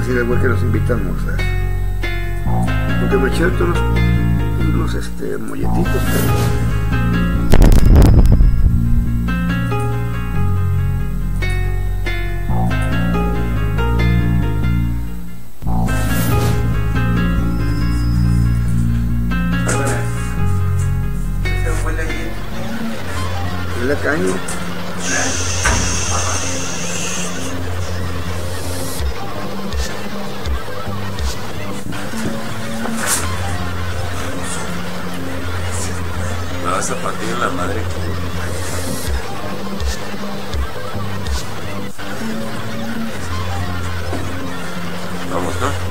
decirle al güey que nos invita a almorzar. Porque me eché unos molletitos, pero... Huele a caño. Me vas a partir en la madre. Vamos, ¿no?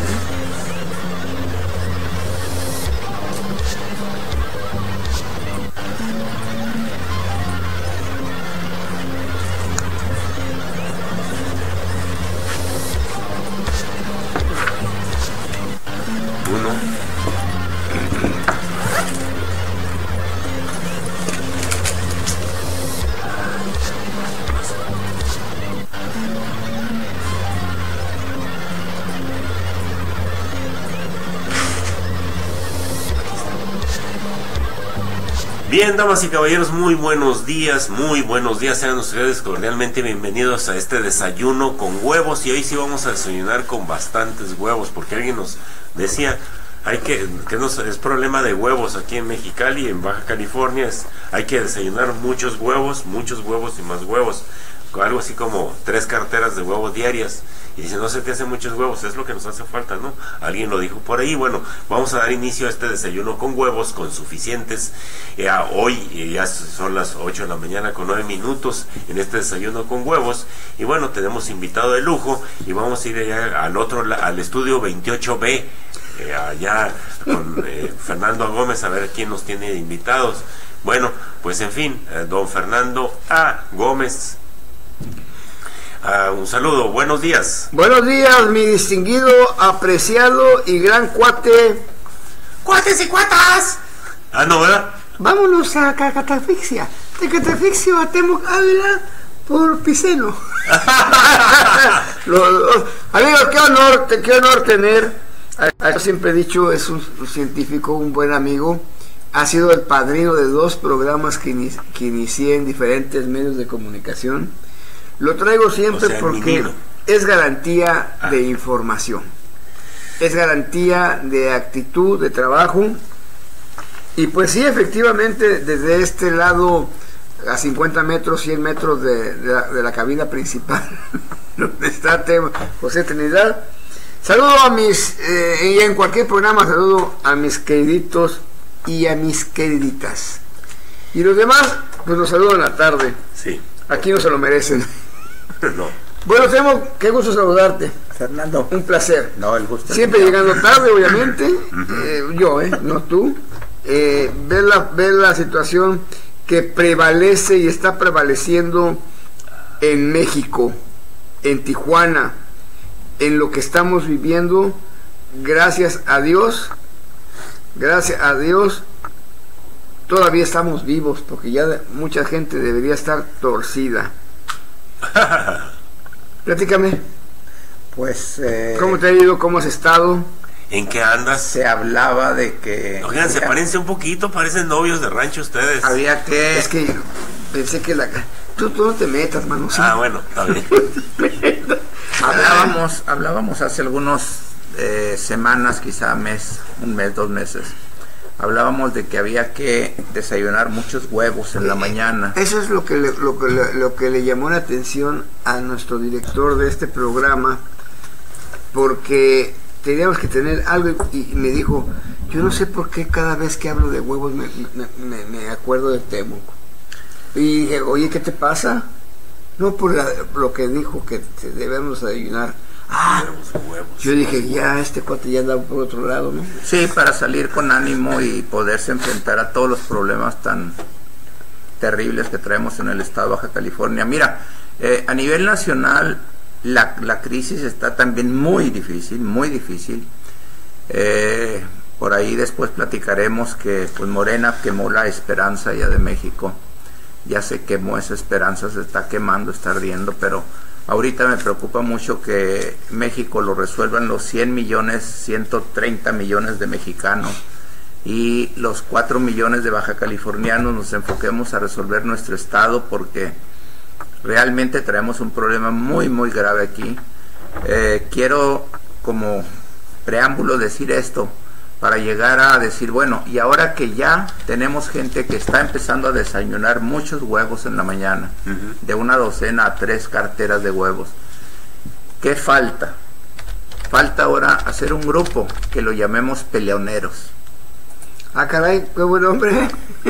Bien, damas y caballeros, muy buenos días, sean ustedes cordialmente bienvenidos a este desayuno con huevos. Y hoy sí vamos a desayunar con bastantes huevos, porque alguien nos decía, es problema de huevos aquí en Mexicali, en Baja California, hay que desayunar muchos huevos y más huevos, algo así como 3 carteras de huevos diarias. Y dice, no se te hacen muchos huevos, es lo que nos hace falta, ¿no? Alguien lo dijo por ahí. Bueno, vamos a dar inicio a este desayuno con huevos, con suficientes. Hoy ya son las 8 de la mañana con 9 minutos en este desayuno con huevos. Y bueno, tenemos invitado de lujo y vamos a ir allá al estudio 28B, allá con Fernando Gómez, a ver quién nos tiene de invitados. Bueno, pues en fin, don Fernando A. Gómez. Un saludo, buenos días. Buenos días, mi distinguido, apreciado y gran cuate. ¡Cuates y cuatas! No, ¿verdad? Vámonos a Catafixia. De Catafixia a Temuc Ávila por Piceno. Amigos, qué honor tener. Yo siempre he dicho, es un científico, un buen amigo. Ha sido el padrino de 2 programas que inicié en diferentes medios de comunicación. Lo traigo siempre porque es garantía de información, es garantía de actitud, de trabajo. Y pues sí, efectivamente, desde este lado, a 50 metros, 100 metros de la cabina principal, donde está José Trinidad, saludo a mis, y en cualquier programa saludo a mis queriditos y a mis queriditas. Y los demás, pues los saludo en la tarde. Sí. Aquí no se lo merecen. No. Bueno, Temo, qué gusto saludarte. Fernando. Un placer. No, el gusto. Siempre llegando tarde, obviamente. Yo, no tú. Ver la situación que prevalece y está prevaleciendo en México, en Tijuana, en lo que estamos viviendo. Gracias a Dios, todavía estamos vivos, porque ya mucha gente debería estar torcida. Platícame. Pues ¿cómo te ha ido? ¿Cómo has estado? ¿En qué andas? Se hablaba de que... Oigan, se parecen un poquito, parecen novios de rancho ustedes. Había que... Es que pensé que tú no te metas, mano. ¿Sí? Bueno, está bien. Hablábamos hace algunas semanas, quizá un mes, 2 meses. Hablábamos de que había que desayunar muchos huevos en la mañana. Eso es lo que le llamó la atención a nuestro director de este programa, porque teníamos que tener algo, y me dijo, yo no sé por qué cada vez que hablo de huevos me acuerdo de Temuc. Y dije, oye, ¿qué te pasa? No, por lo que dijo que debemos desayunar. Yo dije, ya este cuate ya anda por otro lado, ¿no? Sí, para salir con ánimo y poderse enfrentar a todos los problemas tan terribles que traemos en el estado de Baja California. Mira, a nivel nacional la crisis está también muy difícil, muy difícil. Por ahí después platicaremos que pues Morena quemó la esperanza ya de México. Ya se quemó esa esperanza, se está quemando, está ardiendo, pero Ahorita me preocupa mucho que México lo resuelvan los 100 millones, 130 millones de mexicanos y los 4 millones de baja californianos nos enfoquemos a resolver nuestro estado, porque realmente traemos un problema muy muy grave aquí. Quiero como preámbulo decir esto para llegar a decir, bueno, y ahora que ya tenemos gente que está empezando a desayunar muchos huevos en la mañana, de 1 docena a 3 carteras de huevos, ¿qué falta? Falta ahora hacer un grupo que lo llamemos peleoneros. Ah, caray, qué buen nombre.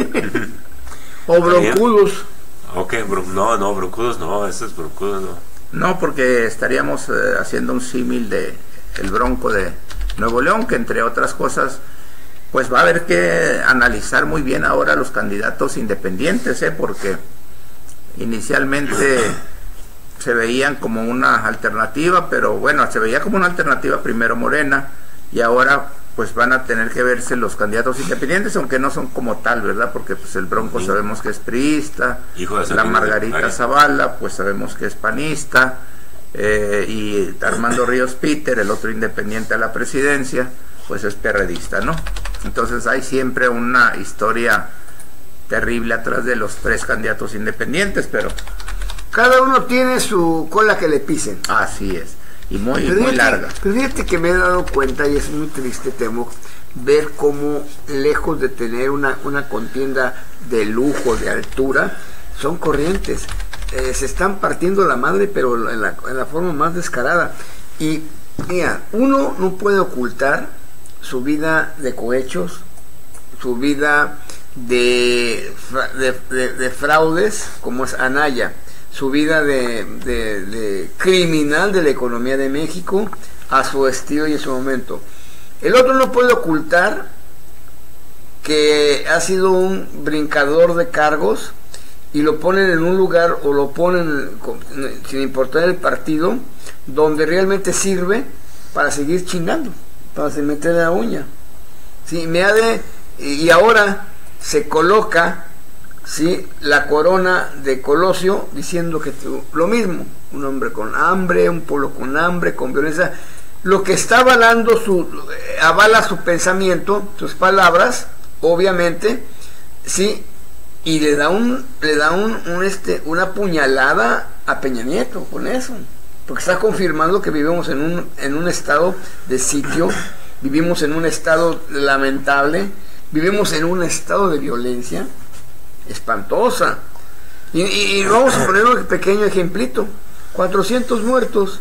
O broncudos. Ok, no, broncudos no, ese es broncudos no. No, porque estaríamos haciendo un símil de el Bronco de Nuevo León, que entre otras cosas, pues va a haber que analizar muy bien ahora los candidatos independientes, porque inicialmente se veían como una alternativa, pero bueno, se veía como una alternativa primero Morena, y ahora pues van a tener que verse los candidatos independientes, aunque no son como tal, ¿verdad? Porque pues el Bronco sabemos que es priista, la Margarita Zavala pues sabemos que es panista, y Armando Ríos Peter, el otro independiente a la presidencia, pues es perredista, ¿no? Entonces hay siempre una historia terrible atrás de los 3 candidatos independientes, pero cada uno tiene su cola que le pisen. Así es, y muy larga. Pero fíjate que me he dado cuenta, y es muy triste, Temo, ver cómo lejos de tener una contienda de lujo, de altura, son corrientes. Se están partiendo la madre, pero en la forma más descarada. Y mira, uno no puede ocultar su vida de cohechos, su vida de fraudes, como es Anaya, su vida de criminal de la economía de México, a su estilo y en su momento. El otro no puede ocultar que ha sido un brincador de cargos, y lo ponen en un lugar, o lo ponen sin importar el partido, donde realmente sirve para seguir chingando, para se meter la uña. Sí, y ahora se coloca, sí, la corona de Colosio, diciendo que lo mismo, un hombre con hambre, un pueblo con hambre, con violencia. Lo que está avala su pensamiento, sus palabras, obviamente, sí. Y le da una puñalada a Peña Nieto con eso, porque está confirmando que vivimos en un estado de sitio, vivimos en un estado lamentable, vivimos en un estado de violencia espantosa. Y vamos a poner un pequeño ejemplito: 400 muertos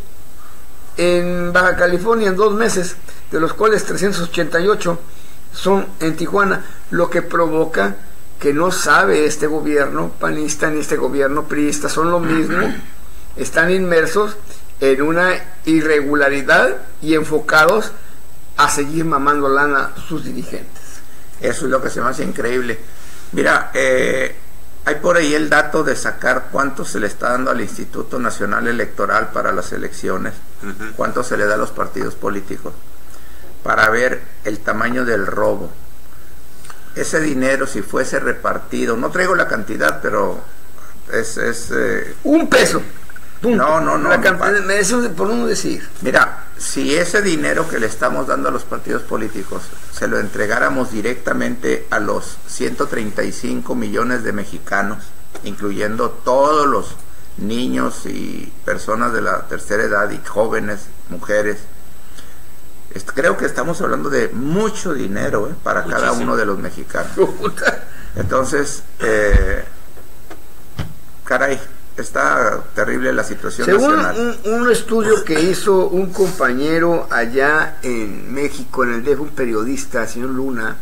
en Baja California en 2 meses, de los cuales 388 son en Tijuana, lo que provoca que no sabe este gobierno panista ni este gobierno priista, son lo mismo, están inmersos en una irregularidad y enfocados a seguir mamando lana sus dirigentes. Eso es lo que se me hace increíble. Mira, hay por ahí el dato de sacar cuánto se le está dando al Instituto Nacional Electoral para las elecciones, cuánto se le da a los partidos políticos, para ver el tamaño del robo. Ese dinero, si fuese repartido, no traigo la cantidad, pero es un peso. Punto. No. Eso por uno decir. Mira, si ese dinero que le estamos dando a los partidos políticos se lo entregáramos directamente a los 135 millones de mexicanos, incluyendo todos los niños y personas de la tercera edad y jóvenes, mujeres, creo que estamos hablando de mucho dinero para muchísimo. Cada uno de los mexicanos. Entonces, caray, está terrible la situación nacional. Según un estudio que hizo un compañero allá en México, en el DF, un periodista, señor Luna,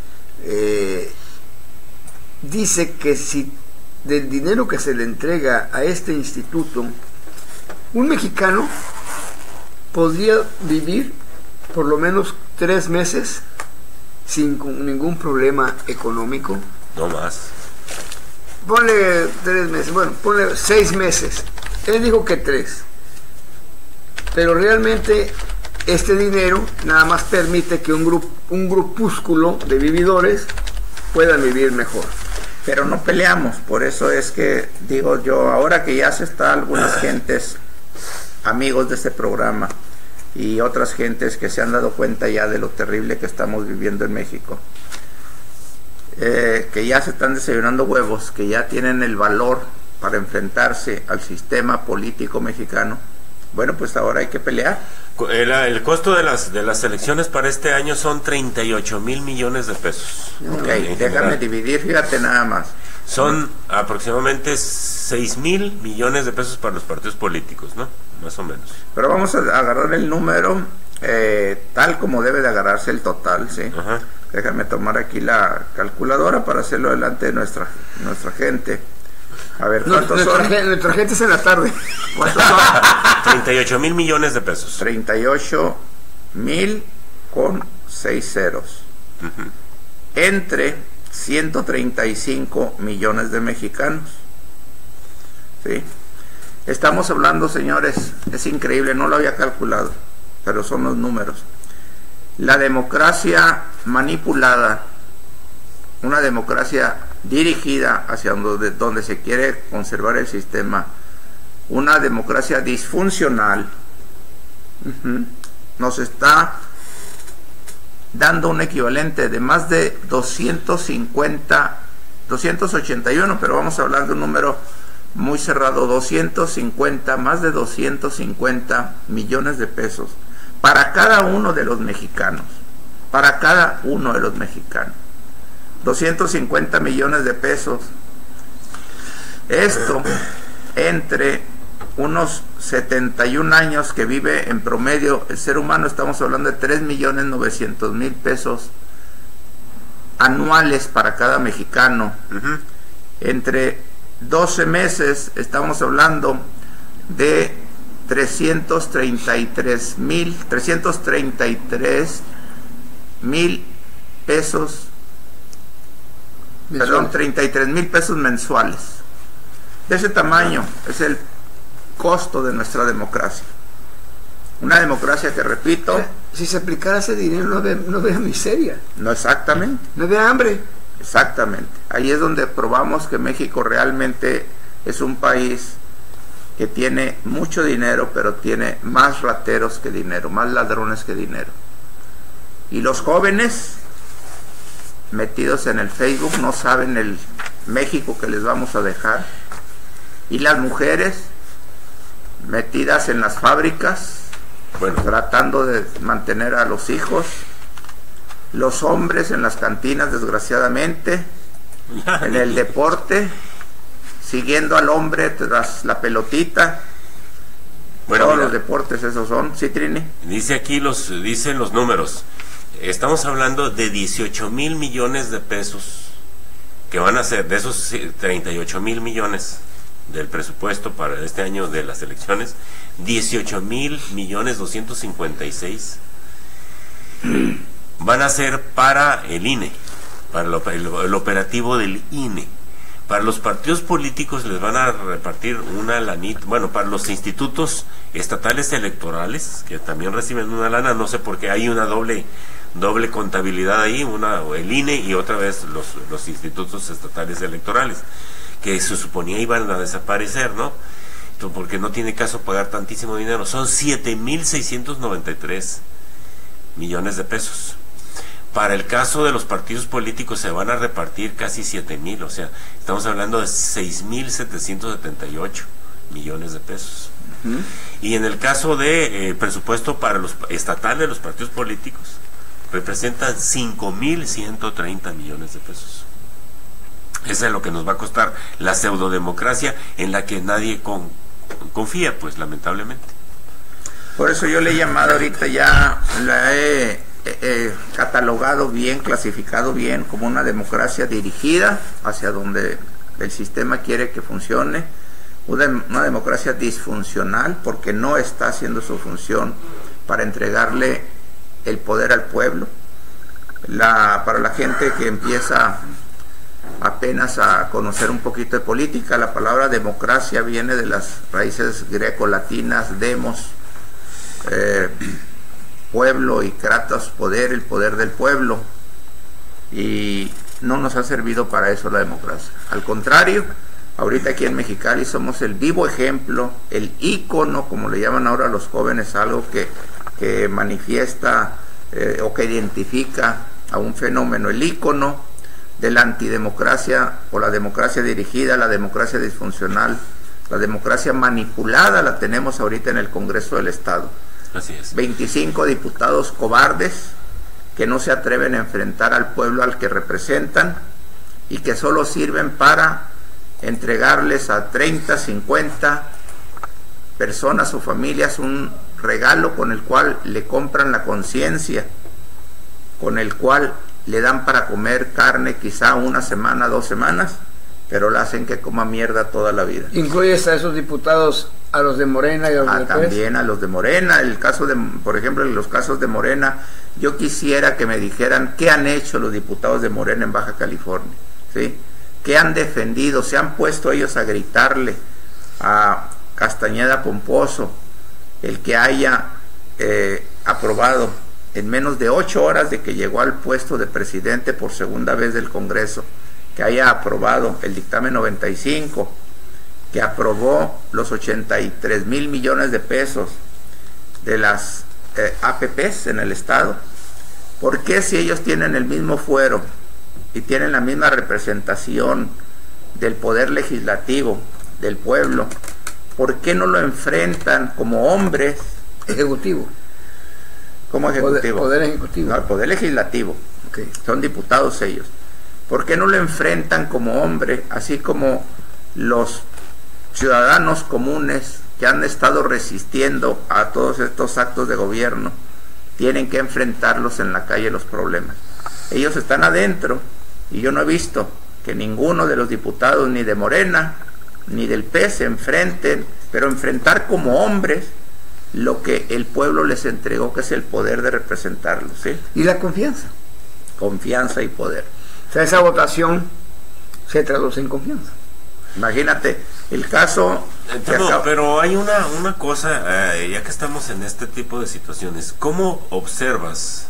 dice que si del dinero que se le entrega a este instituto, un mexicano podría vivir por lo menos 3 meses sin ningún problema económico. No más. Ponle 3 meses, bueno, ponle 6 meses. Él dijo que 3. Pero realmente este dinero nada más permite que un grupúsculo de vividores puedan vivir mejor. Pero no peleamos, por eso es que digo yo, ahora que ya se está algunas gentes amigos de este programa y otras gentes que se han dado cuenta ya de lo terrible que estamos viviendo en México, que ya se están desayunando huevos, que ya tienen el valor para enfrentarse al sistema político mexicano, bueno, pues ahora hay que pelear. El costo de las elecciones para este año son 38 mil millones de pesos. Ok, déjame dividir, fíjate nada más. Son aproximadamente 6 mil millones de pesos para los partidos políticos, ¿no? Más o menos. Pero vamos a agarrar el número tal como debe de agarrarse el total, ¿sí? Ajá. Déjame tomar aquí la calculadora para hacerlo delante de nuestra gente. A ver, ¿cuántos son? Nuestra gente es en la tarde. ¿Cuántos son? 38 mil millones de pesos. 38 mil con 6 ceros. Uh-huh. Entre 135 millones de mexicanos. ¿Sí? Estamos hablando, señores, es increíble, no lo había calculado, pero son los números. La democracia manipulada, una democracia dirigida hacia donde se quiere conservar el sistema, una democracia disfuncional, nos está dando un equivalente de más de 281, pero vamos a hablar de un número muy cerrado, más de 250 millones de pesos para cada uno de los mexicanos, 250 millones de pesos. Esto entre unos 71 años que vive en promedio el ser humano, estamos hablando de 3.900.000 pesos anuales para cada mexicano. Uh-huh. Entre 12 meses estamos hablando de 333 mil pesos, perdón, 33 mil pesos mensuales. De ese tamaño es el costo de nuestra democracia. Una democracia que, repito, si se aplicara ese dinero no habría miseria. No, exactamente. No habría hambre. Exactamente. Ahí es donde probamos que México realmente es un país que tiene mucho dinero, pero tiene más rateros que dinero, más ladrones que dinero. Y los jóvenes metidos en el Facebook no saben el México que les vamos a dejar. Y las mujeres metidas en las fábricas, bueno, tratando de mantener a los hijos. Los hombres en las cantinas, desgraciadamente, en el deporte, siguiendo al hombre tras la pelotita. Bueno, todos mira, los deportes esos son, ¿sí, Trini? Dice aquí dicen los números. Estamos hablando de 18 mil millones de pesos que van a ser de esos 38 mil millones del presupuesto para este año de las elecciones. 18 mil millones 256 van a ser para el INE, para el operativo del INE. Para los partidos políticos les van a repartir una lanita, bueno, para los institutos estatales electorales, que también reciben una lana, no sé por qué hay una doble contabilidad ahí, el INE y otra vez los institutos estatales electorales, que se suponía iban a desaparecer, ¿no? Porque no tiene caso pagar tantísimo dinero. Son 7.693 millones de pesos. Para el caso de los partidos políticos se van a repartir casi 7.000, o sea, estamos hablando de 6.778 millones de pesos. Uh-huh. Y en el caso de presupuesto para los estatales de los partidos políticos, representan 5.130 millones de pesos. Eso es lo que nos va a costar la pseudodemocracia en la que nadie confía, pues, lamentablemente. Por eso yo le he llamado ahorita, ya la he catalogado bien, clasificado bien como una democracia dirigida hacia donde el sistema quiere que funcione, una democracia disfuncional porque no está haciendo su función para entregarle el poder al pueblo. Para la gente que empieza apenas a conocer un poquito de política, la palabra democracia viene de las raíces greco-latinas, demos, pueblo, y kratos, poder, el poder del pueblo, y no nos ha servido para eso la democracia. Al contrario, Ahorita aquí en Mexicali somos el vivo ejemplo, el ícono, como le llaman ahora a los jóvenes, algo que manifiesta o que identifica a un fenómeno, el ícono de la antidemocracia o la democracia dirigida, la democracia disfuncional, la democracia manipulada la tenemos ahorita en el Congreso del Estado. Así es. 25 diputados cobardes que no se atreven a enfrentar al pueblo al que representan y que solo sirven para entregarles a 30, 50 personas o familias un regalo con el cual le compran la conciencia, con el cual le dan para comer carne quizá una semana, 2 semanas, pero la hacen que coma mierda toda la vida. ¿Incluyes a esos diputados, a los de Morena y a los de también a los de Morena? El caso de, por ejemplo, en los casos de Morena, yo quisiera que me dijeran qué han hecho los diputados de Morena en Baja California, ¿sí? ¿Qué han defendido? ¿Se han puesto ellos a gritarle a Castañeda Pomposo el que haya aprobado en menos de 8 horas de que llegó al puesto de presidente por segunda vez del Congreso, que haya aprobado el dictamen 95, que aprobó los 83,000 millones de pesos de las APPs en el Estado? ¿Por qué, si ellos tienen el mismo fuero y tienen la misma representación del poder legislativo del pueblo, por qué no lo enfrentan como hombres? Ejecutivo. ¿Cómo ejecutivo? Poder ejecutivo. No, el poder legislativo. Okay. Son diputados ellos. ¿Por qué no lo enfrentan como hombre, así como los ciudadanos comunes que han estado resistiendo a todos estos actos de gobierno tienen que enfrentarlos en la calle los problemas? Ellos están adentro y yo no he visto que ninguno de los diputados, ni de Morena ni del PES, se enfrenten, pero enfrentar como hombres lo que el pueblo les entregó, que es el poder de representarlos, ¿sí? Y la confianza. Confianza y poder. O sea, esa votación se traduce en confianza. Imagínate el caso. Pero hay una cosa, ya que estamos en este tipo de situaciones, ¿cómo observas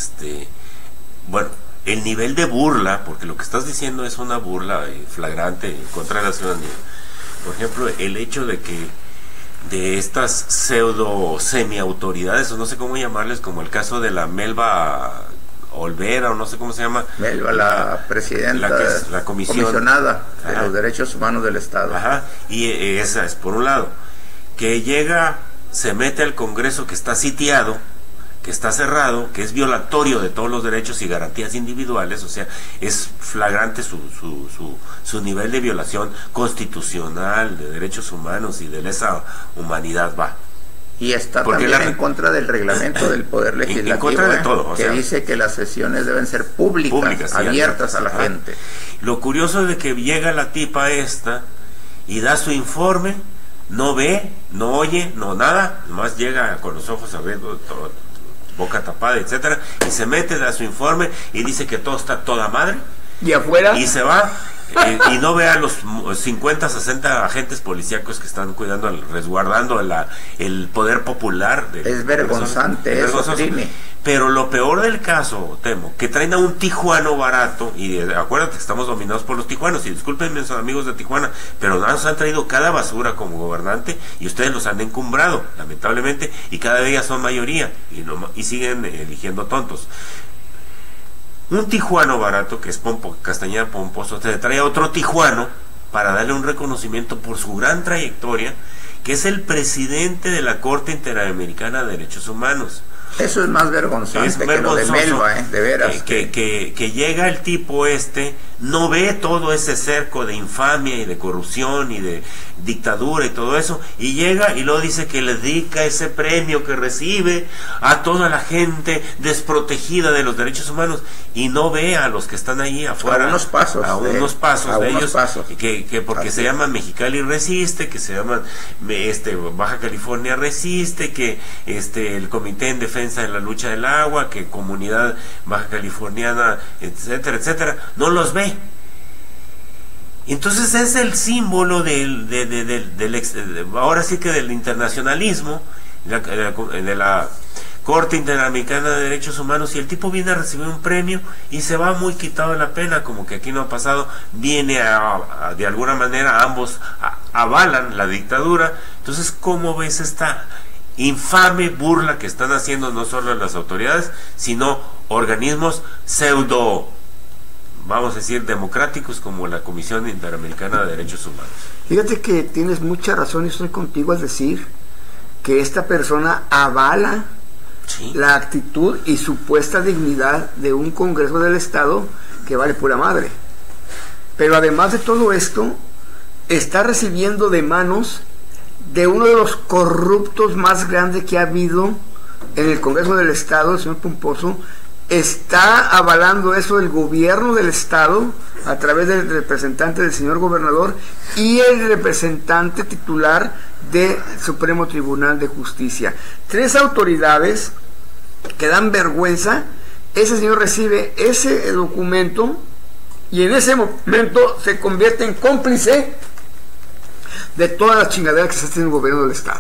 bueno, el nivel de burla? Porque lo que estás diciendo es una burla flagrante en contra de la ciudadanía. Por ejemplo, el hecho de que de estas pseudo semi-autoridades, o no sé cómo llamarles, como el caso de la Melba Olvera, o no sé cómo se llama. Melba, la presidenta, la comisionada de los derechos humanos del Estado. Ajá, y esa es por un lado, que llega, se mete al Congreso que está sitiado, que está cerrado, que es violatorio de todos los derechos y garantías individuales, o sea, es flagrante su nivel de violación constitucional de derechos humanos y de lesa humanidad, va. Y está también en contra del reglamento del Poder Legislativo, en contra de todo, que dice que las sesiones deben ser públicas, abiertas a la gente. Lo curioso es de que llega la tipa esta y da su informe, no ve, no oye, no nada, nomás llega con los ojos abriendo, boca tapada, etcétera, y se mete, da su informe y dice que todo está toda madre. ¿Y afuera? Y se va. Y no ve a los 50, 60 agentes policíacos que están cuidando, resguardando el poder popular. Es vergonzante eso, Trini. Pero lo peor del caso, Temo, que traen a un tijuano barato, y acuérdate que estamos dominados por los tijuanos, y discúlpenme, son amigos de Tijuana, pero nos han traído cada basura como gobernante, y ustedes los han encumbrado, lamentablemente, y cada día son mayoría, y siguen eligiendo tontos. Un tijuano barato, que es Castañeda Pomposo, te trae a otro tijuano para darle un reconocimiento por su gran trayectoria, que es el presidente de la Corte Interamericana de Derechos Humanos. Eso es más vergonzante que lo de Melba, de veras. Que llega el tipo no ve todo ese cerco de infamia y de corrupción y de dictadura y todo eso, y llega y luego dice que le dedica ese premio que recibe a toda la gente desprotegida de los derechos humanos, y no ve a los que están ahí afuera, a unos pasos de ellos, que porque se llaman Mexicali Resiste, que se llaman Baja California Resiste, que el Comité en Defensa de la Lucha del Agua, que Comunidad Baja Californiana, etcétera, etcétera, no los ve. Entonces es el símbolo ahora sí que del internacionalismo, de la Corte Interamericana de Derechos Humanos, y el tipo viene a recibir un premio y se va muy quitado de la pena, como que aquí no ha pasado. Viene de alguna manera, ambos avalan la dictadura. Entonces, ¿cómo ves esta infame burla que están haciendo no solo las autoridades, sino organismos pseudo, vamos a decir, democráticos, como la Comisión Interamericana de Derechos Humanos? Fíjate que tienes mucha razón y estoy contigo al decir que esta persona avala la actitud y supuesta dignidad de un Congreso del Estado que vale pura madre. Pero además de todo esto, está recibiendo de manos de uno de los corruptos más grandes que ha habido en el Congreso del Estado, el señor Pomposo. Está avalando eso el gobierno del Estado a través del representante del señor gobernador y el representante titular del Supremo Tribunal de Justicia. 3 autoridades que dan vergüenza. Ese señor recibe ese documento y en ese momento se convierte en cómplice de todas las chingaderas que se hacen en el gobierno del Estado,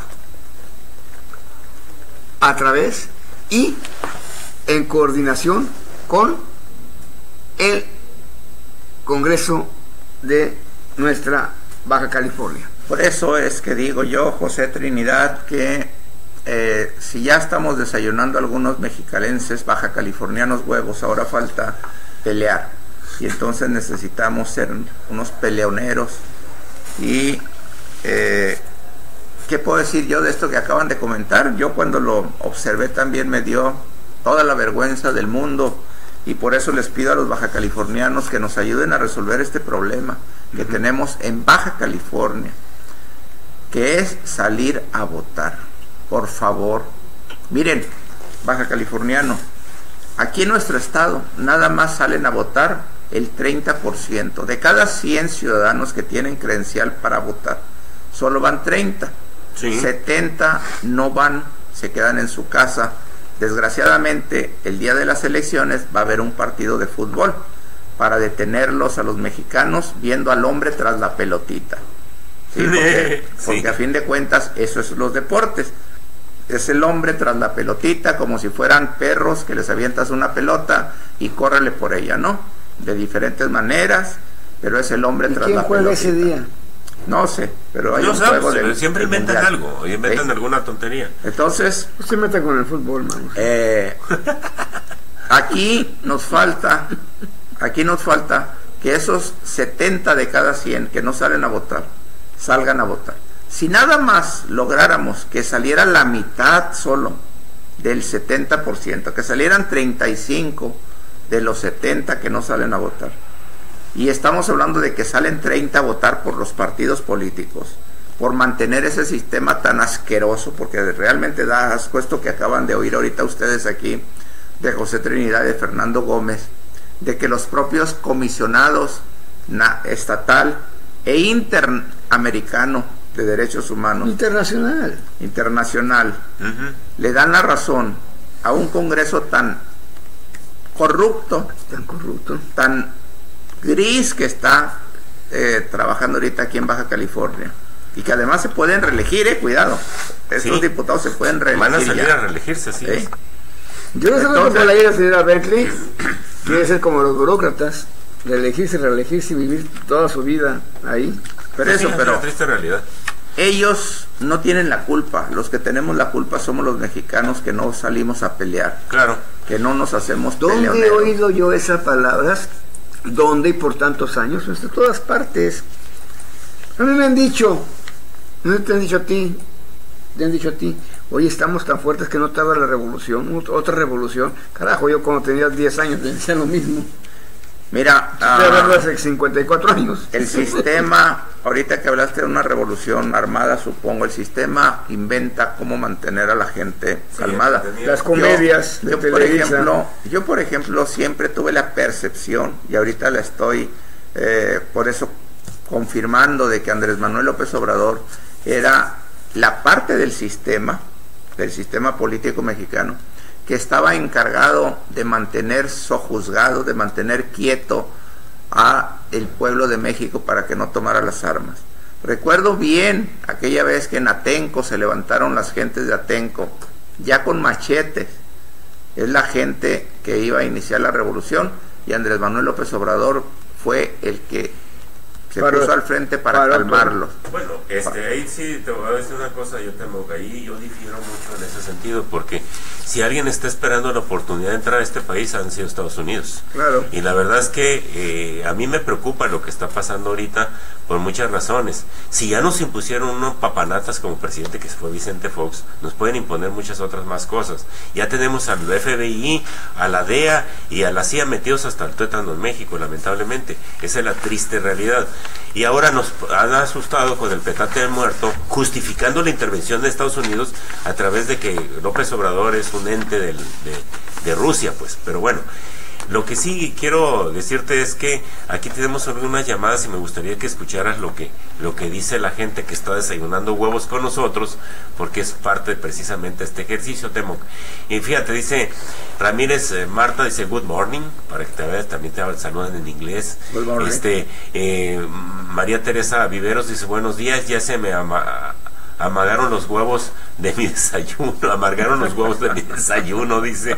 a través y en coordinación con el Congreso de nuestra Baja California. Por eso es que digo yo, José Trinidad, que si ya estamos desayunando algunos mexicalenses baja californianos huevos, ahora falta pelear. Y entonces necesitamos ser unos peleoneros. Y ¿qué puedo decir yo de esto que acaban de comentar? Yo cuando lo observé también me dio toda la vergüenza del mundo, y por eso les pido a los baja californianos que nos ayuden a resolver este problema que tenemos en Baja California, que es salir a votar. Por favor, miren, baja californiano, aquí en nuestro estado nada más salen a votar el 30%. De cada 100 ciudadanos que tienen credencial para votar, solo van 30. 70 no van, se quedan en su casa. Desgraciadamente, el día de las elecciones va a haber un partido de fútbol para detenerlos a los mexicanos viendo al hombre tras la pelotita. ¿Sí? Porque a fin de cuentas, eso es los deportes. Es el hombre tras la pelotita, como si fueran perros que les avientas una pelota y córrele por ella, ¿no? De diferentes maneras, pero es el hombre tras la pelotita. ¿Quién juega ese día? No sé, pero hay un juego de... Siempre inventan algo, inventan alguna tontería. Entonces... Usted mete con el fútbol, mano. Aquí nos falta que esos 70 de cada 100 que no salen a votar, salgan a votar. Si nada más lográramos que saliera la mitad solo del 70%, que salieran 35 de los 70 que no salen a votar, y estamos hablando de que salen 30 a votar por los partidos políticos, por mantener ese sistema tan asqueroso, porque realmente da asco esto que acaban de oír ahorita ustedes aquí, de José Trinidad y de Fernando Gómez, de que los propios comisionados estatal e interamericano de derechos humanos, internacional, le dan la razón a un Congreso tan corrupto, tan gris que está trabajando ahorita aquí en Baja California, y que además se pueden reelegir, cuidado, estos diputados se pueden reelegir. Van a salir a reelegirse, sí. Yo no sé cómo la idea, señora Bentley, quiere ser como los burócratas, reelegirse y vivir toda su vida ahí. Pero eso, pero una triste realidad. Ellos no tienen la culpa. Los que tenemos la culpa somos los mexicanos, que no salimos a pelear. Claro. Que no nos hacemos peleoneros. ¿Dónde he oído yo esas palabras? ¿Dónde y por tantos años? Pues de todas partes. A mí me han dicho, no te han dicho a ti, te han dicho a ti, oye, estamos tan fuertes que no tarda la revolución, otra revolución. Carajo, yo cuando tenía 10 años decía lo mismo. Mira, hace 54 años. El sistema, ahorita que hablaste de una revolución armada, supongo, el sistema inventa cómo mantener a la gente calmada. Las comedias yo, por ejemplo, siempre tuve la percepción, y ahorita la estoy, por eso, confirmando, de que Andrés Manuel López Obrador era la parte del sistema político mexicano, que estaba encargado de mantener sojuzgado, de mantener quieto a el pueblo de México para que no tomara las armas. Recuerdo bien aquella vez que en Atenco se levantaron las gentes de Atenco ya con machetes. Es la gente que iba a iniciar la revolución, y Andrés Manuel López Obrador fue el que se puso al frente para calmarlos. Bueno, ahí sí te voy a decir una cosa, yo temo que ahí yo difiero mucho en ese sentido, porque si alguien está esperando la oportunidad de entrar a este país, han sido Estados Unidos. Claro. Y la verdad es que a mí me preocupa lo que está pasando ahorita por muchas razones. Si ya nos impusieron unos papanatas como presidente, que fue Vicente Fox, nos pueden imponer muchas otras más cosas. Ya tenemos al FBI, a la DEA y a la CIA metidos hasta el tuétano en México, lamentablemente. Esa es la triste realidad. Y ahora nos han asustado con el petate del muerto, justificando la intervención de Estados Unidos a través de que López Obrador es un ente de Rusia, pues. Pero bueno, lo que sí quiero decirte es que aquí tenemos algunas llamadas y me gustaría que escucharas lo que dice la gente que está desayunando huevos con nosotros, porque es parte precisamente de este ejercicio, Temoc. Y fíjate, dice Ramírez, Marta dice good morning, para que te veas, también te saludan en inglés. Good morning. María Teresa Viveros dice buenos días, ya se me amargaron los huevos de mi desayuno, dice.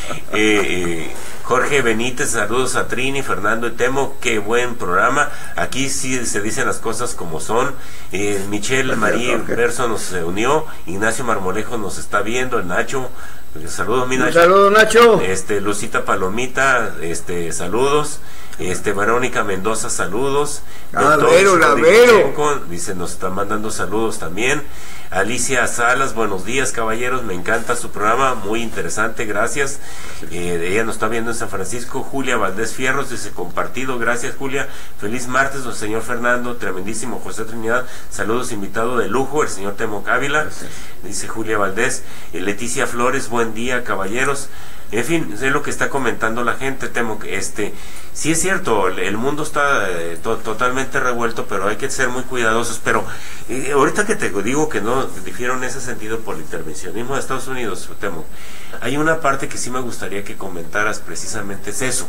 Jorge Benítez, saludos a Trini, Fernando y Temo, qué buen programa. Aquí sí se dicen las cosas como son. Michelle María Verso nos unió, Ignacio Marmolejo nos está viendo, el Nacho. Saludos, mi Nacho. Saludos, Nacho. Lucita Palomita, saludos. Verónica Mendoza, saludos. Vero. Dice, nos está mandando saludos también. Alicia Salas, buenos días, caballeros, me encanta su programa, muy interesante, gracias. Ella nos está viendo en San Francisco. Julia Valdés Fierros dice, compartido, gracias, Julia. Feliz martes, don señor Fernando, tremendísimo José Trinidad, saludos, invitado de lujo, el señor Temo Ávila, dice Julia Valdés. Leticia Flores, buen día, caballeros. En fin, es lo que está comentando la gente, Temo, que sí es cierto, el mundo está totalmente revuelto, pero hay que ser muy cuidadosos. Pero ahorita que te digo que no difiero en ese sentido por el intervencionismo de Estados Unidos, Temo, hay una parte que sí me gustaría que comentaras, precisamente es eso.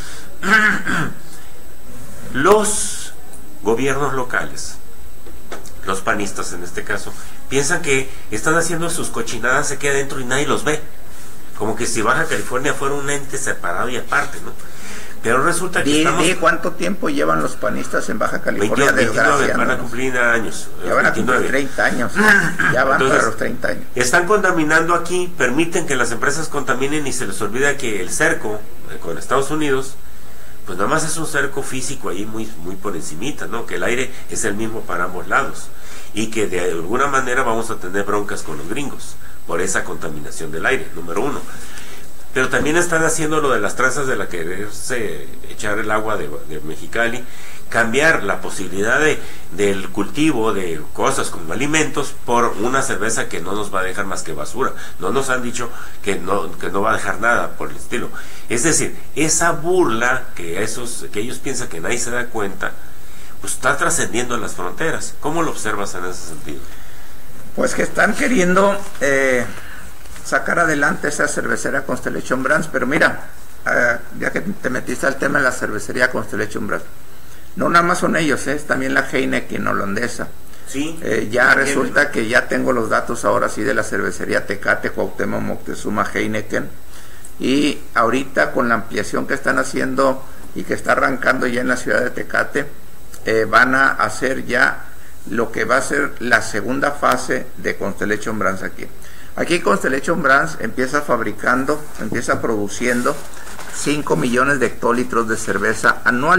Los gobiernos locales, los panistas en este caso, piensan que están haciendo sus cochinadas aquí adentro y nadie los ve. Como que si Baja California fuera un ente separado y aparte, ¿no? Pero resulta que estamos... ¿Cuánto tiempo llevan los panistas en Baja California? 29, van a cumplir años. Ya van a cumplir 30 años. Ya van. Entonces, para los 30 años. Están contaminando aquí, permiten que las empresas contaminen y se les olvida que el cerco con Estados Unidos, pues nada más es un cerco físico ahí muy por encimita, ¿no? Que el aire es el mismo para ambos lados y que de alguna manera vamos a tener broncas con los gringos por esa contaminación del aire, número uno. Pero también están haciendo lo de las trazas de la quererse echar el agua de Mexicali, cambiar la posibilidad del cultivo de cosas como alimentos por una cerveza que no nos va a dejar más que basura. No nos han dicho que no va a dejar nada por el estilo. Es decir, esa burla que ellos piensan que nadie se da cuenta, pues está trascendiendo las fronteras. ¿Cómo lo observas en ese sentido? Pues que están queriendo sacar adelante esa cervecería Constellation Brands, pero mira, ya que te metiste al tema de la cervecería Constellation Brands, no nada más son ellos, es también la Heineken holandesa. Sí. Ya resulta que ya tengo los datos ahora sí de la cervecería Tecate, Cuauhtémoc Moctezuma, Heineken, y ahorita con la ampliación que están haciendo y que está arrancando ya en la ciudad de Tecate, van a hacer ya lo que va a ser la segunda fase de Constellation Brands aquí. Aquí Constellation Brands empieza produciendo 5 millones de hectolitros de cerveza anual,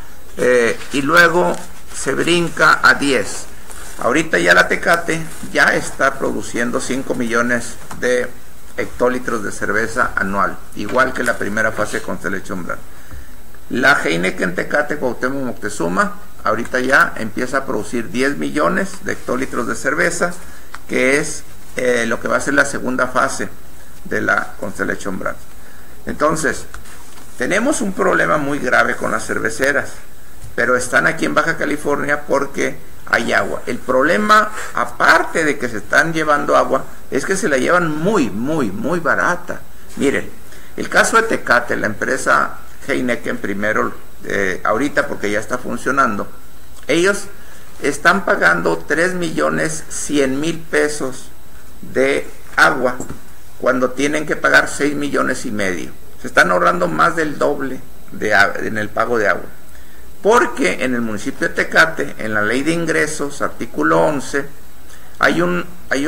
y luego se brinca a 10. Ahorita ya la Tecate ya está produciendo 5 millones de hectolitros de cerveza anual, igual que la primera fase de Constellation Brands. La Heineken Tecate Cuauhtémoc Moctezuma ahorita ya empieza a producir 10 millones de hectolitros de cerveza, que es lo que va a ser la segunda fase de la Constellation Brands. Entonces, tenemos un problema muy grave con las cerveceras, pero están aquí en Baja California porque hay agua. El problema, aparte de que se están llevando agua, es que se la llevan muy barata. Miren, el caso de Tecate, la empresa Heineken primero, ahorita porque ya está funcionando, ellos están pagando 3.100.000 pesos de agua cuando tienen que pagar 6,5 millones. Se están ahorrando más del doble en el pago de agua. Porque en el municipio de Tecate, en la ley de ingresos, artículo 11, hay un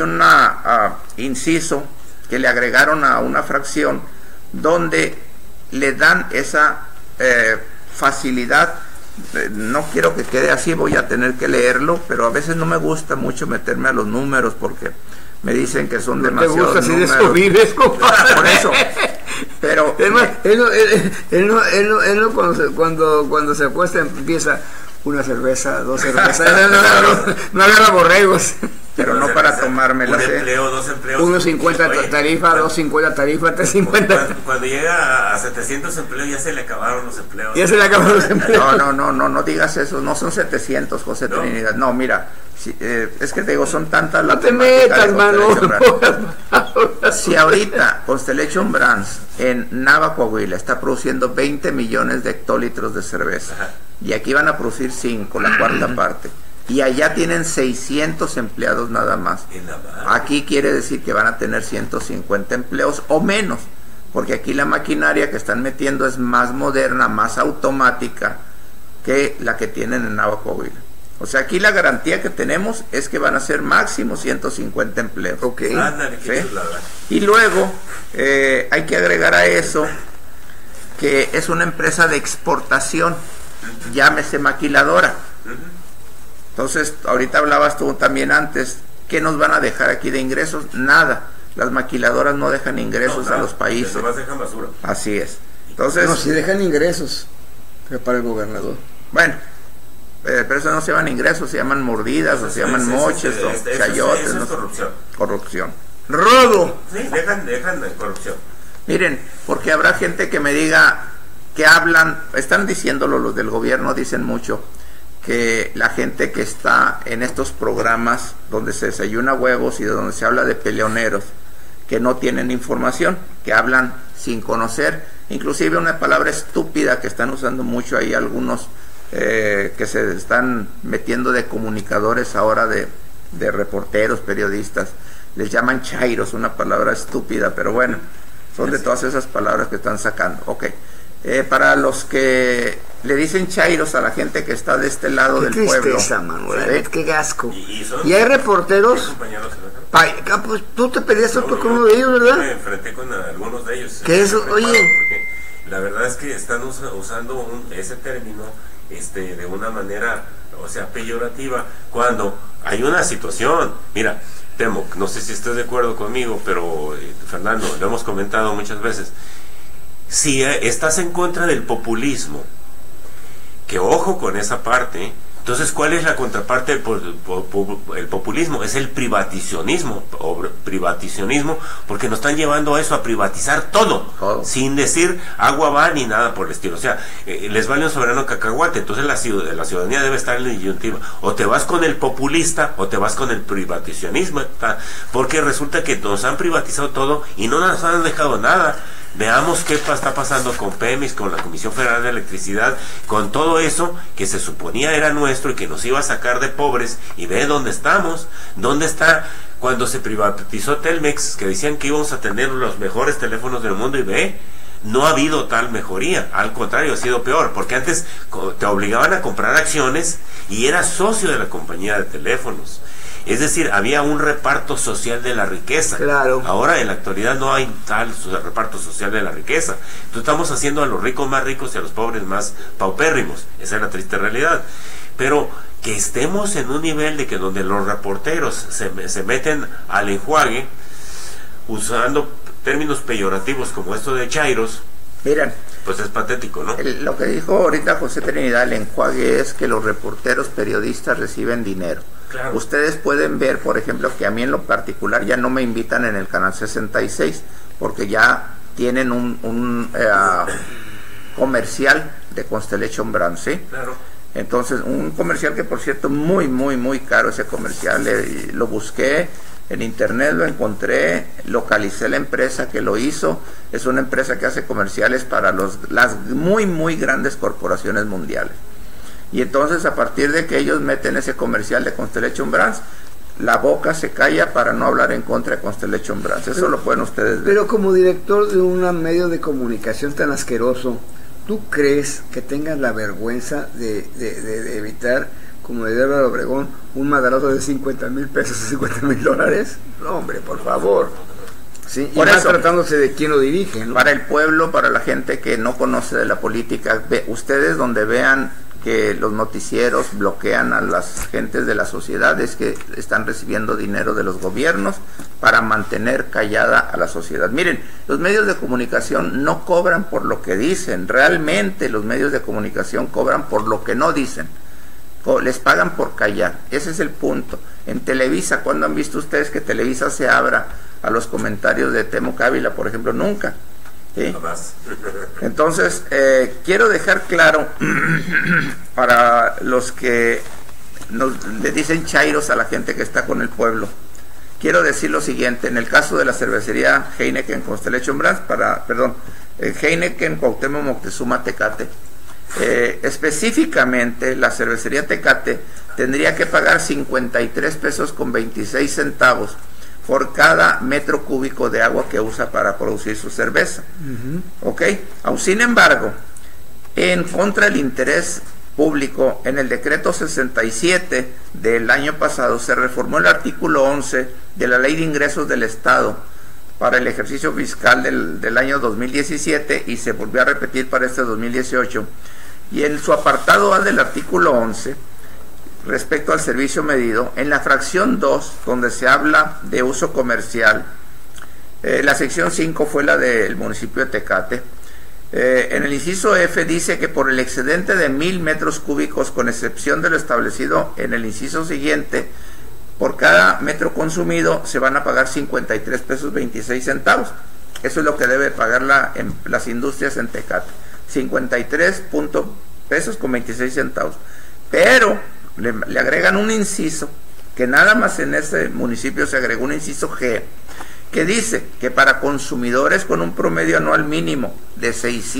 inciso que le agregaron a una fracción donde le dan esa facilidad. No quiero que quede así, voy a tener que leerlo, pero a veces no me gusta mucho meterme a los números porque me dicen que son demasiados números. ¿Te gusta si de eso vives, compadre? Por eso. Pero él no cuando se acuesta empieza una cerveza, 2 cervezas, no agarra borregos. Pero no para tomármela. Un empleo, 2 empleos. 1.50 tarifa, 2.50 tarifa, 3.50. Cuando llega a 700 empleos ya se le acabaron los empleos. Ya se le acabaron los empleos. No digas eso, no son 700, José Trinidad. No, mira, es que te digo, son tantas. No te metas, mano. Si ahorita Constellation Brands en Nava, Coahuila, está produciendo 20 millones de hectolitros de cerveza, ajá, y aquí van a producir 5, la cuarta parte, y allá tienen 600 empleados nada más. Aquí quiere decir que van a tener 150 empleos o menos, porque aquí la maquinaria que están metiendo es más moderna, más automática que la que tienen en Nava, Coahuila. O sea, aquí la garantía que tenemos es que van a ser máximo 150 empleos. Okay. ¿Sí? Y luego hay que agregar a eso que es una empresa de exportación, llámese maquiladora. Entonces, ahorita hablabas tú también antes, ¿qué nos van a dejar aquí de ingresos? Nada. Las maquiladoras no dejan ingresos a los países. Además dejan basura. Así es. Entonces, no, si dejan ingresos, pero para el gobernador. Bueno, pero eso no se llaman ingresos, se llaman mordidas, o se llaman moches, o chayotes. Eso es corrupción. Corrupción. ¡Robo! Sí, dejan corrupción. Miren, porque habrá gente que me diga, que hablan, están diciéndolo los del gobierno, dicen mucho, que la gente que está en estos programas donde se desayuna huevos y donde se habla de peleoneros, que no tienen información, que hablan sin conocer, inclusive una palabra estúpida que están usando mucho ahí algunos que se están metiendo de comunicadores ahora, de reporteros, periodistas, les llaman chairos, una palabra estúpida, pero bueno, son de todas esas palabras que están sacando. Ok, para los que le dicen chairos a la gente que está de este lado del pueblo, Manuel, qué asco. Y hay reporteros. Pues tú te peleaste con uno de ellos, ¿verdad? Me enfrenté con algunos de ellos. ¿Qué es? Oye, la verdad es que están usando ese término de una manera, o sea, peyorativa, cuando hay una situación. Mira, Temo, no sé si estés de acuerdo conmigo, pero Fernando, lo hemos comentado muchas veces. Si estás en contra del populismo, que ojo con esa parte, entonces ¿cuál es la contraparte del populismo? Es el privatizacionismo, porque nos están llevando a eso, a privatizar todo, sin decir agua va ni nada por el estilo. O sea, les vale un soberano cacahuate. Entonces la ciudadanía debe estar en la disyuntiva, o te vas con el populista o te vas con el privatizacionismo, porque resulta que nos han privatizado todo y no nos han dejado nada. Veamos qué está pasando con Pemex, con la Comisión Federal de Electricidad, con todo eso que se suponía era nuestro y que nos iba a sacar de pobres, y ve dónde estamos. ¿Dónde está cuando se privatizó Telmex, que decían que íbamos a tener los mejores teléfonos del mundo? Y ve, no ha habido tal mejoría, al contrario, ha sido peor, porque antes te obligaban a comprar acciones y eras socio de la compañía de teléfonos. Es decir, había un reparto social de la riqueza. Claro. Ahora en la actualidad no hay tal reparto social de la riqueza. Entonces estamos haciendo a los ricos más ricos y a los pobres más paupérrimos. Esa es la triste realidad. Pero que estemos en un nivel de que donde los reporteros se meten al enjuague, usando términos peyorativos como esto de chairos, miren, pues es patético, ¿no? Lo que dijo ahorita José Trinidad, el enjuague, es que los reporteros periodistas reciben dinero. Claro. Ustedes pueden ver, por ejemplo, que a mí en lo particular ya no me invitan en el canal 66, porque ya tienen un comercial de Constellation Brands, ¿sí? Claro. Entonces, un comercial que, por cierto, muy caro ese comercial. Lo busqué en internet, lo encontré, localicé la empresa que lo hizo. Es una empresa que hace comerciales para las muy grandes corporaciones mundiales. Y entonces, a partir de que ellos meten ese comercial de Constellation Brands, la boca se calla para no hablar en contra de Constellation Brands. Eso lo pueden ustedes ver. Pero como director de un medio de comunicación tan asqueroso, ¿tú crees que tengas la vergüenza de evitar, como de Álvaro Obregón, un madrazo de 50,000 pesos y 50,000 dólares? No, hombre, por favor. Sí, y por más eso, tratándose de quién lo dirige, ¿no? Para el pueblo, para la gente que no conoce de la política, ustedes donde vean que los noticieros bloquean a las gentes de la sociedad, es que están recibiendo dinero de los gobiernos para mantener callada a la sociedad. Miren, los medios de comunicación no cobran por lo que dicen, realmente los medios de comunicación cobran por lo que no dicen, les pagan por callar, ese es el punto. En Televisa, ¿cuándo han visto ustedes que Televisa se abra a los comentarios de Temo Ávila, por ejemplo? Nunca. ¿Sí? Entonces, quiero dejar claro para los que le dicen chairos a la gente que está con el pueblo, quiero decir lo siguiente: en el caso de la cervecería Heineken Constellation Brands, Heineken Cuauhtémoc Moctezuma Tecate, específicamente la cervecería Tecate tendría que pagar 53 pesos con 26 centavos por cada metro cúbico de agua que usa para producir su cerveza. ¿Ok? Aún sin embargo, en contra del interés público, en el decreto 67 del año pasado se reformó el artículo 11 de la Ley de Ingresos del Estado para el ejercicio fiscal del año 2017 y se volvió a repetir para este 2018. Y en su apartado A del artículo 11, respecto al servicio medido, en la fracción 2, donde se habla de uso comercial, la sección 5 fue la del municipio de Tecate. En el inciso F dice que por el excedente de 1,000 metros cúbicos, con excepción de lo establecido en el inciso siguiente, por cada metro consumido se van a pagar 53 pesos 26 centavos. Eso es lo que debe pagar las industrias en Tecate, 53 pesos con 26 centavos. Pero le agregan un inciso, que nada más en ese municipio se agregó un inciso G, que dice que para consumidores con un promedio anual mínimo de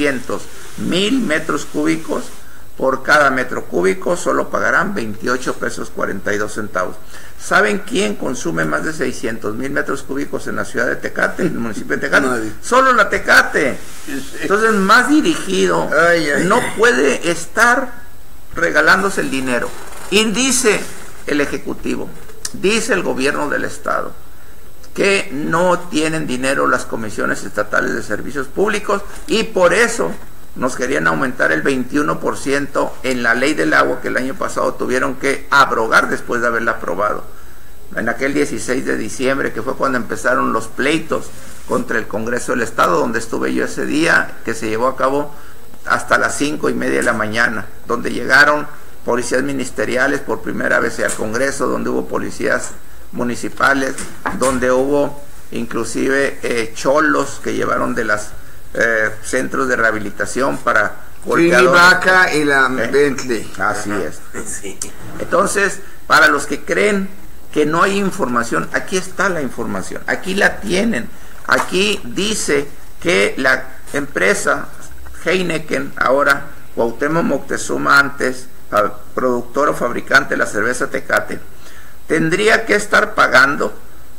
600,000 metros cúbicos, por cada metro cúbico solo pagarán 28 pesos 42 centavos. ¿Saben quién consume más de 600,000 metros cúbicos en la ciudad de Tecate, en el municipio de Tecate? Nadie. Solo la Tecate. Entonces, más dirigido, no puede estar regalándose el dinero. Y dice el Ejecutivo, dice el gobierno del Estado, que no tienen dinero las comisiones estatales de servicios públicos y por eso nos querían aumentar el 21% en la ley del agua que el año pasado tuvieron que abrogar después de haberla aprobado. En aquel 16 de diciembre, que fue cuando empezaron los pleitos contra el Congreso del Estado, donde estuve yo ese día, que se llevó a cabo hasta las 5:30 de la mañana, donde llegaron policías ministeriales por primera vez al Congreso, donde hubo policías municipales, donde hubo inclusive cholos que llevaron de las centros de rehabilitación para golpeadores. Vaca y la Bentley. Así es. Sí. Entonces, para los que creen que no hay información, aquí está la información, aquí la tienen. Aquí dice que la empresa Heineken, ahora Cuauhtémoc Moctezuma, antes productor o fabricante de la cerveza Tecate, tendría que estar pagando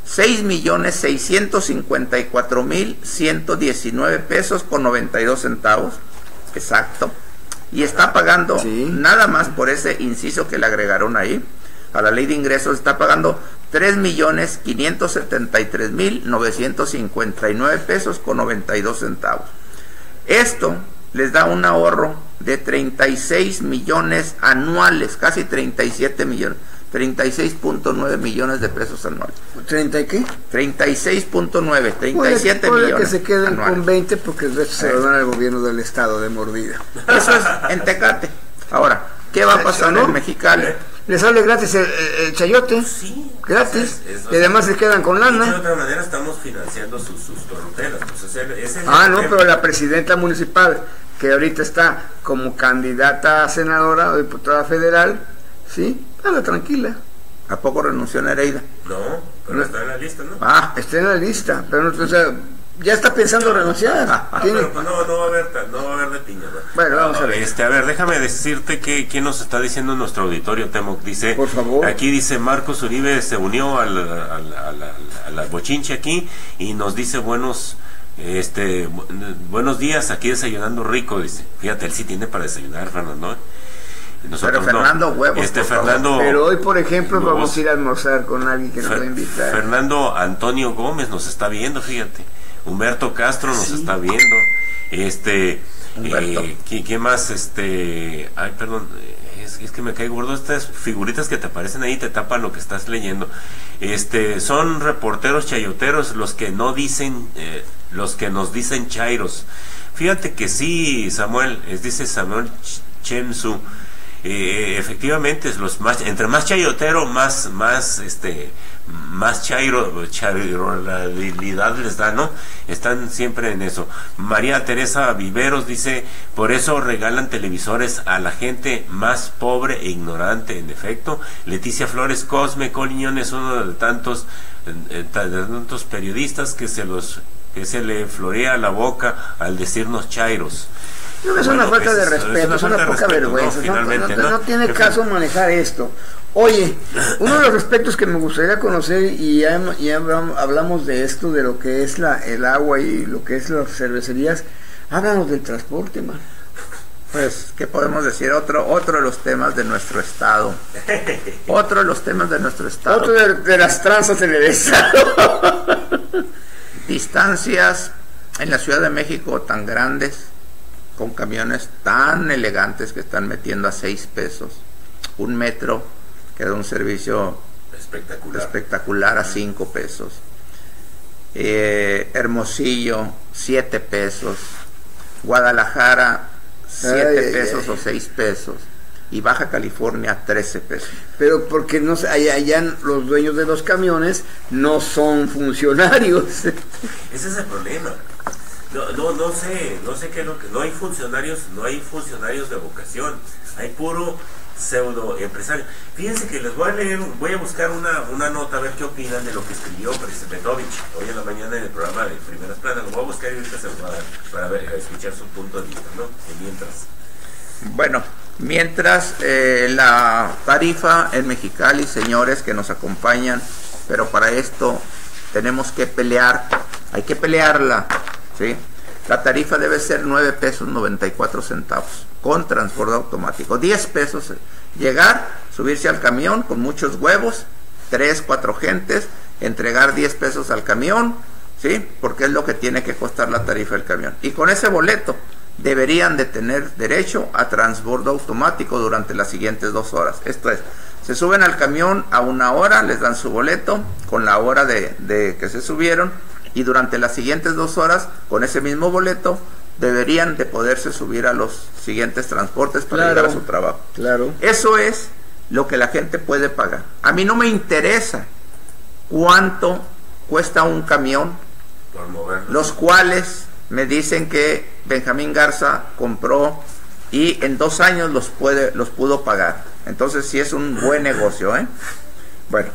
6,654,119 pesos con 92 centavos, exacto, y está pagando, nada más por ese inciso que le agregaron ahí a la ley de ingresos, está pagando 3,573,959 pesos con 92 centavos. Esto les da un ahorro de 36 millones anuales, casi 37 millones, 36.9 millones de pesos anuales. ¿30 qué? 36.9, 37 millones. Que se queden anuales. Con 20 porque el resto se lo dan al gobierno del estado de mordida. Eso es en Tecate. Ahora, ¿qué va a pasar en Mexicali? ¿Les sale gratis el chayote? Sí. Gratis. Y además se quedan con lana. De otra manera estamos financiando sus fronteras. Pues no, pero la presidenta municipal, que ahorita está como candidata a senadora o diputada federal, ¿sí? Anda tranquila. ¿A poco renunció Nereida? No, pero está en la lista, ¿no? Está en la lista, pero no, o sea, ya está pensando renunciar. Pero no va a haber de piña, ¿no? Bueno, vamos a ver. A ver, déjame decirte quién nos está diciendo nuestro auditorio, Temoc. Dice, por favor. Aquí dice Marcos Uribe se unió a la bochinche aquí y nos dice buenos días, aquí desayunando rico, dice. Fíjate, él sí tiene para desayunar, Fernando, ¿eh? Pero Fernando, no. Huevos. Fernando, pero hoy, por ejemplo, huevos. Vamos a ir a almorzar con alguien que nos va a invitar. Fernando Antonio Gómez nos está viendo, fíjate. Humberto Castro nos está viendo. ¿Quién más? Ay, perdón, es que me cae gordo. Estas figuritas que te aparecen ahí te tapan lo que estás leyendo. Son reporteros chayoteros los que no dicen, los que nos dicen chairos. Fíjate que sí, Samuel, dice Samuel Chemsu. Efectivamente, entre más chayotero, más chairolidad les da, ¿no? Están siempre en eso. María Teresa Viveros dice, por eso regalan televisores a la gente más pobre e ignorante, en efecto. Leticia Flores Cosme Coliñón es uno de tantos periodistas que se le florea la boca al decirnos chairos. No, es una falta de respeto, es una poca vergüenza. No tiene caso manejar esto. Oye, uno de los aspectos que me gustaría conocer, y ya hablamos de esto, de lo que es el agua y lo que es las cervecerías, háblanos del transporte, man. Pues, ¿qué podemos decir? Otro de los temas de nuestro estado. Otro de las tranzas en el estado. Distancias en la Ciudad de México tan grandes, con camiones tan elegantes que están metiendo a 6 pesos. Un metro que da un servicio espectacular a 5 pesos. Hermosillo, 7 pesos. Guadalajara, 7 pesos o 6 pesos. Y Baja California, 13 pesos. Pero porque no allá los dueños de los camiones no son funcionarios. Ese es el problema. No sé qué es lo que... No hay funcionarios de vocación. Hay puro pseudo empresario. Fíjense que les voy a buscar una nota a ver qué opinan de lo que escribió Petovich hoy en la mañana en el programa de Primeras Planas. Lo voy a buscar y ahorita se lo voy a dar para escuchar su punto de vista, ¿no? Mientras la tarifa en Mexicali, señores que nos acompañan, pero para esto tenemos que pelear, hay que pelearla, ¿sí? La tarifa debe ser 9 pesos 94 centavos con transporte automático, 10 pesos llegar, subirse al camión con muchos huevos, 3-4 gentes, entregar 10 pesos al camión, ¿sí? Porque es lo que tiene que costar la tarifa del camión, y con ese boleto deberían de tener derecho a transbordo automático durante las siguientes 2 horas. Esto es, se suben al camión a 1 hora, les dan su boleto con la hora de que se subieron, y durante las siguientes 2 horas con ese mismo boleto deberían de poderse subir a los siguientes transportes para llegar a su trabajo. Claro. Eso es lo que la gente puede pagar. A mí no me interesa cuánto cuesta un camión, los cuales me dicen que Benjamín Garza compró y en 2 años los pudo pagar. Entonces sí es un buen negocio, ¿eh? Bueno,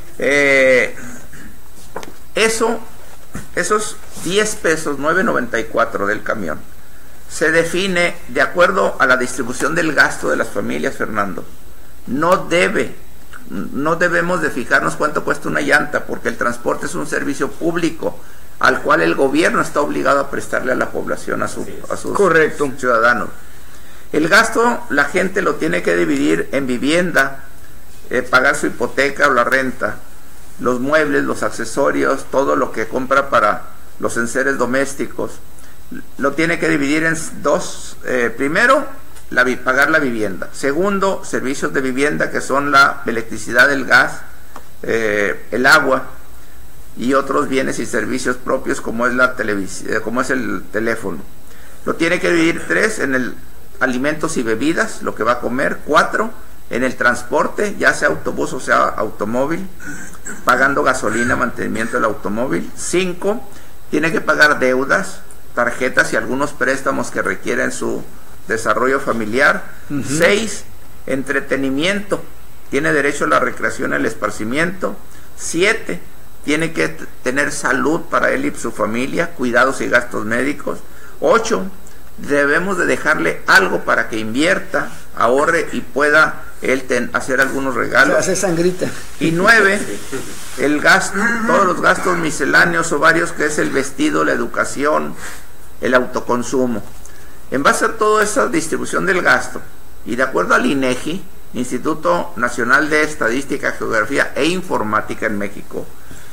esos 10 pesos 9.94 del camión se define de acuerdo a la distribución del gasto de las familias, Fernando. No debemos de fijarnos cuánto cuesta una llanta, porque el transporte es un servicio público al cual el gobierno está obligado a prestarle a la población, a sus ciudadanos. El gasto la gente lo tiene que dividir en vivienda, pagar su hipoteca o la renta, los muebles, los accesorios, todo lo que compra para los enseres domésticos. Lo tiene que dividir en 2. Primero, pagar la vivienda. Segundo, servicios de vivienda, que son la electricidad, el gas, el agua y otros bienes y servicios propios como es la televisión, como es el teléfono. Lo tiene que dividir 3 en el alimentos y bebidas, lo que va a comer. 4 en el transporte, ya sea autobús o sea automóvil, pagando gasolina, mantenimiento del automóvil. 5 tiene que pagar deudas, tarjetas y algunos préstamos que requieren su desarrollo familiar. 6 entretenimiento, tiene derecho a la recreación y el esparcimiento. 7 tiene que tener salud para él y su familia, cuidados y gastos médicos. 8, debemos de dejarle algo para que invierta, ahorre y pueda él hacer algunos regalos. Hacer sangrita. Y 9, el gasto, todos los gastos misceláneos o varios, que es el vestido, la educación, el autoconsumo. En base a toda esa distribución del gasto, y de acuerdo al INEGI, Instituto Nacional de Estadística, Geografía e Informática en México,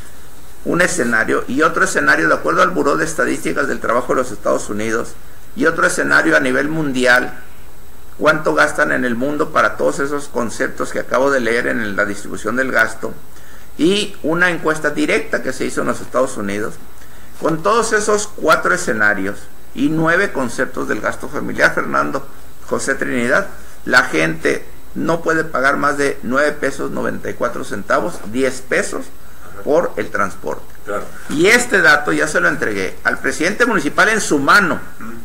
un escenario, y otro escenario de acuerdo al Buró de Estadísticas del Trabajo de los Estados Unidos, y otro escenario a nivel mundial, cuánto gastan en el mundo para todos esos conceptos que acabo de leer en la distribución del gasto, y una encuesta directa que se hizo en los Estados Unidos. Con todos esos 4 escenarios y 9 conceptos del gasto familiar, Fernando, José Trinidad, la gente no puede pagar más de 9 pesos 94 centavos, 10 pesos por el transporte. Claro. Y este dato ya se lo entregué al presidente municipal en su mano,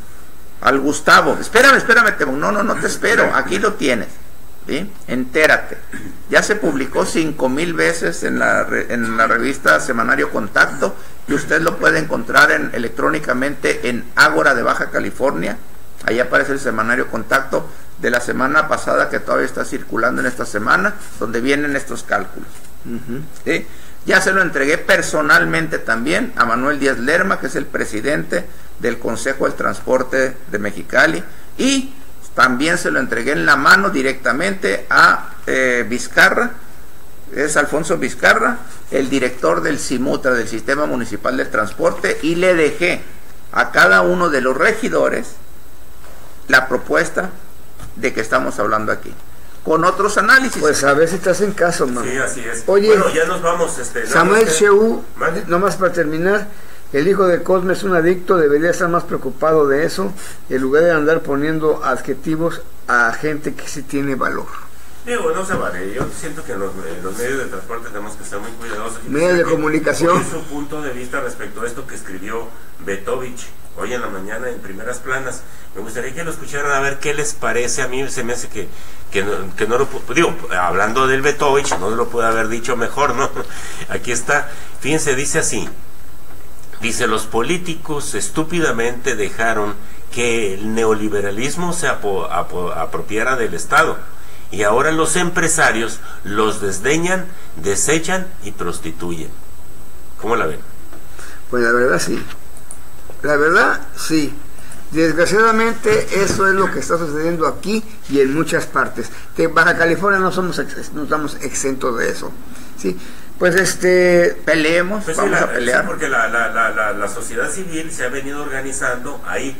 al Gustavo. Espérame, Temo. No te espero, aquí lo tienes, ¿sí? Entérate. Ya se publicó 5,000 veces en la revista Semanario Contacto, y usted lo puede encontrar electrónicamente en Ágora de Baja California. Ahí aparece el Semanario Contacto de la semana pasada, que todavía está circulando en esta semana, donde vienen estos cálculos. ¿Sí? Ya se lo entregué personalmente también a Manuel Díaz Lerma, que es el presidente del Consejo del Transporte de Mexicali, y también se lo entregué en la mano directamente a Vizcarra, es Alfonso Vizcarra, el director del CIMUTRA, del Sistema Municipal del Transporte, y le dejé a cada uno de los regidores la propuesta de que estamos hablando aquí, con otros análisis. Pues a ver si te hacen caso, man. Sí, así es. Oye, bueno, ya nos vamos. Samuel Sheu, nomás para terminar, el hijo de Cosme es un adicto, debería estar más preocupado de eso, en lugar de andar poniendo adjetivos a gente que sí tiene valor. Digo, no se vale. Yo siento que los medios de transporte tenemos que estar muy cuidadosos. Medios de comunicación. Su punto de vista respecto a esto que escribió Betovich hoy en la mañana en Primeras Planas. Me gustaría que lo escucharan a ver qué les parece. A mí se me hace que no lo... Digo, hablando del Betovich, no lo puede haber dicho mejor, ¿no? Aquí está. Fíjense, dice así. Dice, los políticos estúpidamente dejaron que el neoliberalismo se apropiara del Estado. Y ahora los empresarios los desdeñan, desechan y prostituyen. ¿Cómo la ven? Pues la verdad sí. La verdad sí. Desgraciadamente eso es lo que está sucediendo aquí y en muchas partes. De Baja California no estamos exentos de eso. ¿Sí? Pues peleemos, pues vamos a pelear. Sí, porque la sociedad civil se ha venido organizando ahí.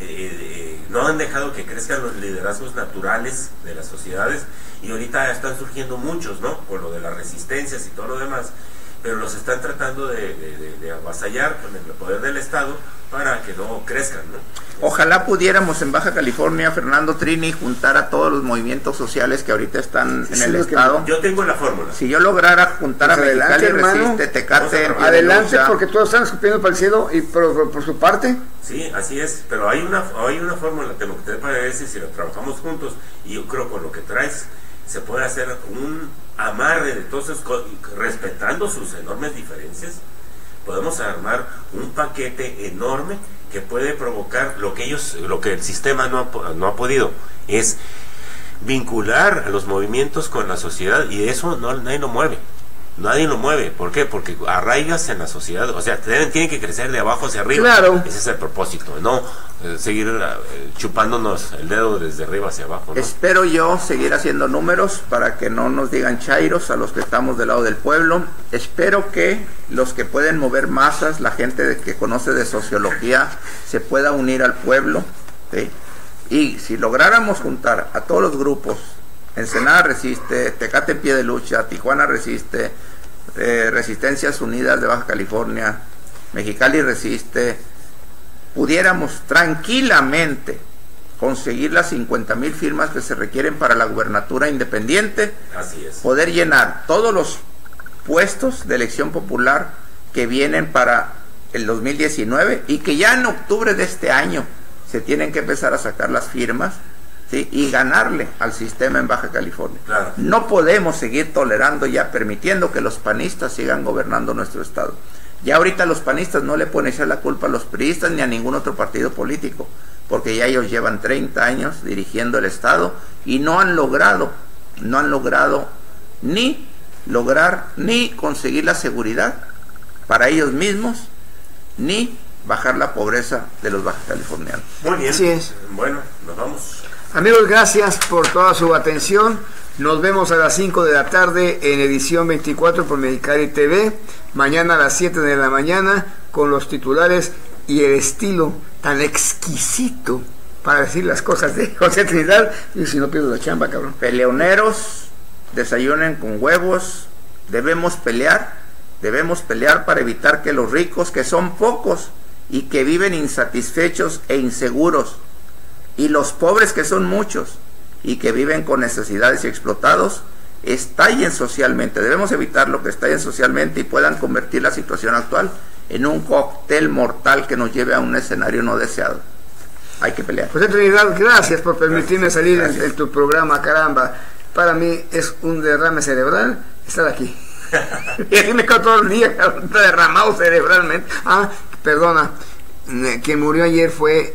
No han dejado que crezcan los liderazgos naturales de las sociedades, y ahorita están surgiendo muchos, ¿no? Por lo de las resistencias y todo lo demás, pero los están tratando de avasallar con el poder del Estado para que no crezcan, ¿no? Ojalá pudiéramos en Baja California, Fernando, Trini, juntar a todos los movimientos sociales que ahorita están en el Estado. Yo tengo la fórmula. Si yo lograra juntar pues a Mexicali, Resiste, Tecate, adelante, porque todos están escupiendo para el cielo y por su parte. Sí, así es, pero hay una fórmula que lo que te parece, si lo trabajamos juntos, y yo creo con lo que traes se puede hacer un amarre de todos esos, respetando sus enormes diferencias. Podemos armar un paquete enorme que puede provocar lo que el sistema no ha podido, es vincular a los movimientos con la sociedad, y eso nadie lo mueve. Nadie lo mueve. ¿Por qué? Porque arraigas en la sociedad. O sea, tienen que crecer de abajo hacia arriba. Claro. Ese es el propósito, no seguir chupándonos el dedo desde arriba hacia abajo, ¿no? Espero yo seguir haciendo números para que no nos digan chairos a los que estamos del lado del pueblo. Espero que los que pueden mover masas, la gente que conoce de sociología, se pueda unir al pueblo, ¿sí? Y si lográramos juntar a todos los grupos, Ensenada resiste, Tecate en pie de lucha, Tijuana resiste, Resistencias Unidas de Baja California, Mexicali resiste, pudiéramos tranquilamente conseguir las 50,000 firmas que se requieren para la gubernatura independiente. Así es. Poder llenar todos los puestos de elección popular que vienen para el 2019, y que ya en octubre de este año se tienen que empezar a sacar las firmas ¿sí? Y ganarle al sistema en Baja California. Claro. No podemos seguir tolerando ya, permitiendo que los panistas sigan gobernando nuestro estado. Ya ahorita los panistas no le pueden echar la culpa a los priistas ni a ningún otro partido político, porque ya ellos llevan 30 años dirigiendo el estado y no han logrado ni conseguir la seguridad para ellos mismos, ni bajar la pobreza de los baja californianos. Muy bien. Así es. Bueno, nos vamos. Amigos, gracias por toda su atención. Nos vemos a las 5 de la tarde en edición 24 por Mexicali TV. Mañana a las 7 de la mañana con los titulares y el estilo tan exquisito para decir las cosas de José Trinidad. Y si no pierdo la chamba, cabrón. Peleoneros, desayunen con huevos. Debemos pelear para evitar que los ricos, que son pocos y que viven insatisfechos e inseguros, y los pobres, que son muchos y que viven con necesidades y explotados, estallen socialmente. Debemos evitar lo que estallen socialmente y puedan convertir la situación actual en un cóctel mortal que nos lleve a un escenario no deseado. Hay que pelear. José Trinidad, gracias por permitirme salir en tu programa, caramba. Para mí es un derrame cerebral estar aquí. Y así me quedo todo el día derramado cerebralmente. Perdona, quien murió ayer fue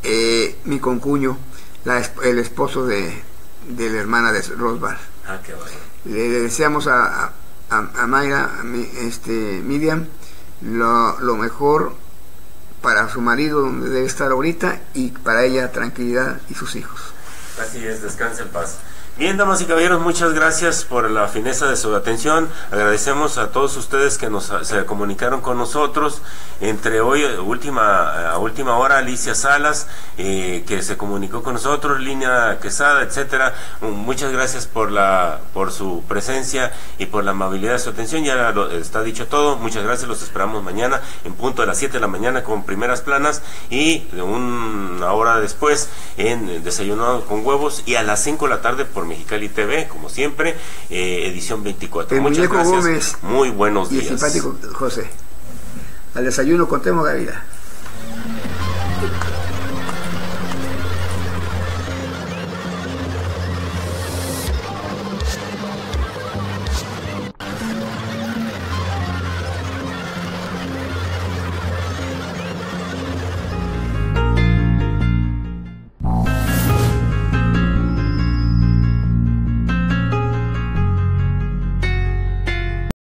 mi concuño, el esposo de la hermana de Rosbar. Qué bueno. Le deseamos a Mayra, Miriam, lo mejor para su marido, donde debe estar ahorita, y para ella tranquilidad y sus hijos. Así es, descanse en paz. Bien, damas y caballeros, muchas gracias por la fineza de su atención. Agradecemos a todos ustedes que se comunicaron con nosotros. Entre hoy, a última hora, Alicia Salas, que se comunicó con nosotros, Línea Quesada, etcétera. Muchas gracias por su presencia y por la amabilidad de su atención. Ya está dicho todo. Muchas gracias, los esperamos mañana en punto de las 7 de la mañana con Primeras Planas, y una hora después en Desayunado con Huevos, y a las 5 de la tarde por Mexicali TV, como siempre, edición 24. El Muchas Muñeco gracias. Gómez Muy buenos días. Y el simpático José. Al desayuno con Temo Gavira.